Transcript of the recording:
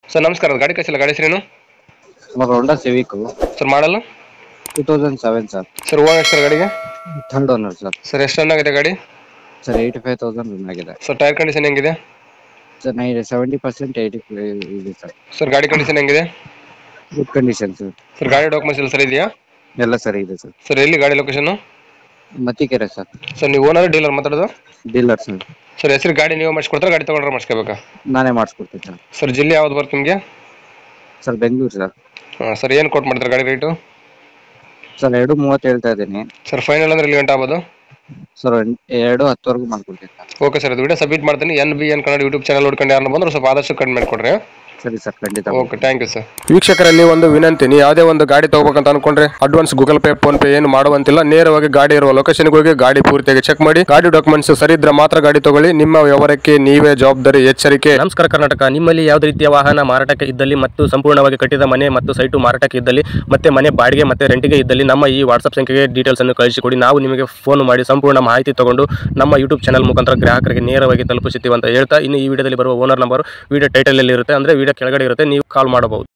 Sir ನಮಸ್ಕಾರ, ಗಾಡಿ ಕಳಿಸಿಲ್ಲ, ಗಾಡಿ ಹೆಸರೇನು? ನಮ್ಮ ಹೋಂಡಾ Civic sir model 2007 sir. Sir owner sir ಗಾಡಿಗೆ? Third owner sir. ಸರ್ ಎಷ್ಟು ರನ್ ಆಗಿದೆ ಗಾಡಿ? ಸರ್ 85,000 ರನ್ ಆಗಿದೆ. ಸರ್ ಟೈರ್ ಕಂಡೀಷನ್ ಹೆಂಗಿದೆ? ಸರ್ 70% 80 ಇದೆ ಸರ್. ಸರ್ ಗಾಡಿ ಕಂಡೀಷನ್ ಹೆಂಗಿದೆ? Good condition sir. ಸರ್ ಗಾಡಿ ಡಾಕ್ಯುಮೆಂಟ್ಸ್ ಎಲ್ಲ ಸರಿ ಇದೆಯಾ? ಎಲ್ಲ ಸರಿ ಇದೆ ಸರ್. ಸರ್ ಎಲ್ಲಿ ಗಾಡಿ ಲೊಕೇಶನ್? ಮತ್ತಿಕೆರೆ ಸರ್. ಸರ್ ನೀವು ಓನರ್ ಡೀಲರ್ ಮಾತಾಡೋದು? Dealer sir. ಸರ್ ಹೆಸರು ಗಾಡಿ ನೀವು ಮಾಡಿಸ್ಕೊಡ್ತಾರೆ, ಗಾಡಿ ತೊಗೊಂಡ್ರೆ ಮಾಡಿಸ್ಕೋಬೇಕಾ? ನಾನೇ ಮಾಡಿಸ್ಕೊಡ್ತೀನಿ ಸರ್. ಸರ್ ಜಿಲ್ಲೆ ಯಾವ್ದು ಬರುತ್ತೆ ನಿಮಗೆ? Sir Bengaluru sir. ಹಾಂ ಸರ್ ಏನು ಕೊಟ್ಟು ಮಾಡ್ತಾರೆ ಗಾಡಿ ರೇಟು? ಸರ್ 2.30 ಹೇಳ್ತಾ ಇದ್ದೀನಿ. ಸರ್ ಫೈನಲ್ ಅಂದ್ರೆ ಎಲ್ಲಿ ಗಂಟೆ ಆಗ್ಬೋದು? ಸರ್ 2.10 ಮಾಡ್ಕೊಡ್ತೀನಿ ಸರ್. ಓಕೆ ಸರ್, ಅದು ವಿಡಿಯೋ ಸಬ್ಮಿಟ್ ಮಾಡ್ತೀನಿ. NBN ಕನ್ನಡ ಯೂಟ್ಯೂಬ್ ಚಾನಲ್ ನೋಡ್ಕೊಂಡು ಯಾರು ಬಂದ್ರೆ ಸ್ವಲ್ಪ ಆದಷ್ಟು ಕಡಿಮೆ ಮಾಡಿಕೊಡ್ರಿ. ಸರಿ ಸರ್, ಖಂಡಿತ. Okay, thank you sir. ವೀಕ್ಷಕರಲ್ಲಿ ಒಂದು ವಿನಂತಿ, ನೀವು ಯಾವುದೇ ಒಂದು ಗಾಡಿ ತಗೋಬೇಕಂತ ಅನ್ಕೊಂಡ್ರೆ advance Google Pay, PhonePe ಏನು ಮಾಡುವಂತಿಲ್ಲ. ನೇರವಾಗಿ ಗಾಡಿ ಇರುವ ಲೊಕೇಶನ್ಗೆ ಹೋಗಿ ಗಾಡಿ ಪೂರ್ತಿಯಾಗಿ ಚೆಕ್ ಮಾಡಿ, ಗಾಡಿ ಡಾಕ್ಯುಮೆಂಟ್ಸ್ ಸರಿ ಇದ್ರೆ ಮಾತ್ರ ಗಾಡಿ ತಗೊಳ್ಳಿ. ನಿಮ್ಮ ವ್ಯವಹಾರಕ್ಕೆ ನೀವೇ ಜವಾಬ್ದಾರಿ. ಎಚ್ಚರಿಕೆ. ನಮಸ್ಕಾರ ಕರ್ನಾಟಕ. ನಿಮ್ಮಲ್ಲಿ ಯಾವುದೇ ರೀತಿಯ ವಾಹನ ಮಾರಾಟಕ್ಕೆ ಇದ್ದಲ್ಲಿ ಮತ್ತು ಸಂಪೂರ್ಣವಾಗಿ ಕಟ್ಟಿದ ಮನೆ ಮತ್ತು ಸೈಟು ಮಾರಾಟಕ್ಕೆ ಇದ್ದಲ್ಲಿ ಮತ್ತೆ ಮನೆ ಬಾಡಿಗೆ ಮತ್ತೆ ರೆಂಟಿಗೆ ಇದ್ದಲ್ಲಿ ನಮ್ಮ ಈ ವಾಟ್ಸ್ಆಪ್ ಸಂಖ್ಯೆಗೆ ಡೀಟೇಲ್ಸ್ ಅನ್ನು ಕಳಿಸಿಕೊಡಿ. ನಾವು ನಿಮಗೆ ಫೋನ್ ಮಾಡಿ ಸಂಪೂರ್ಣ ಮಾಹಿತಿ ತಗೊಂಡು ನಮ್ಮ ಯೂಟ್ಯೂಬ್ ಚಾನಲ್ ಮುಖಾಂತರ ಗ್ರಾಹಕರಿಗೆ ನೇರವಾಗಿ ತಲುಪಿಸುತ್ತೀವಿ ಅಂತ ಹೇಳ್ತಾ, ಇನ್ನು ಈ ವಿಡಿಯೋದಲ್ಲಿ ಬರುವ ಓನರ್ ನಂಬರ್ ವಿಡಿಯೋ ಟೈಟಲ್ ಅಲ್ಲಿ ಇರುತ್ತೆ, ಅಂದ್ರೆ ವಿಡಿಯೋ ಕೆಳಗಡೆ ಇರುತ್ತೆ, ನೀವು ಕಾಲ್ ಮಾಡಬಹುದು.